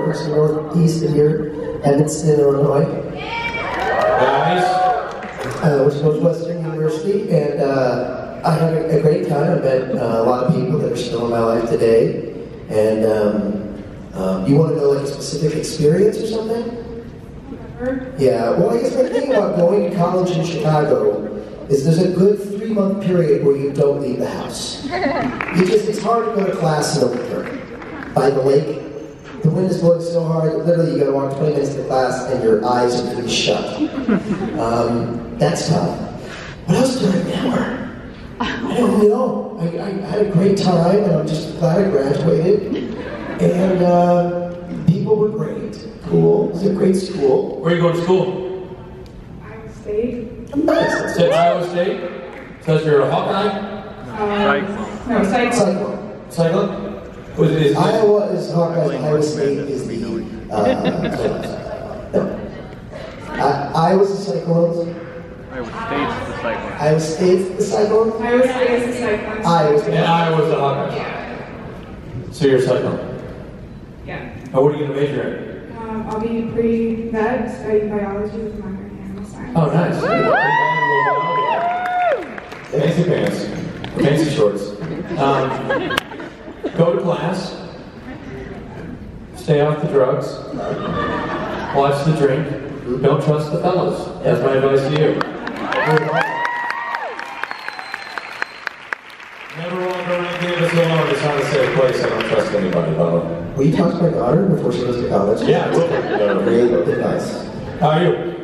University Northeast in here, Evanston, Illinois. Nice. Which is Northwestern University, and I had a great time. I met a lot of people that are still in my life today. And you want to know like a specific experience or something? Yeah, well, I guess my thing about going to college in Chicago is there's a good 3-month period where you don't leave the house. It's hard to go to class in the winter. By the lake, the wind is blowing so hard that literally you gotta walk 20 minutes to class and your eyes are pretty shut. That's tough. What else did I remember? I don't really know. I had a great time and I'm just glad I graduated. And people were great. Cool. It was a great school. Where are you going to school? Iowa State. Nice. Said Iowa State? Says you're a Hawkeye? No, Cyclone. Cyclone? Iowa is Hawkeye. Iowa State is the. No. Iowa's the Cyclones. Iowa State's the Cyclones. Iowa State's the Cyclones. Iowa State is the Cyclone. Iowa's And Iowa's the Hawkeye. Yeah. So you're a Cyclone. Yeah. What are you going to major in? I'll be pre-med studying biology with minor in animal science. Oh, nice. Fancy pants. Fancy shorts. Go to class. Stay off the drugs. Watch the drink. Don't trust the fellas. That's my advice to you. Never wander around campus alone. It's not a safe place. I don't trust anybody, fellow. Will you talk to my daughter before she goes to college? Yeah, I will. Great advice. How are you?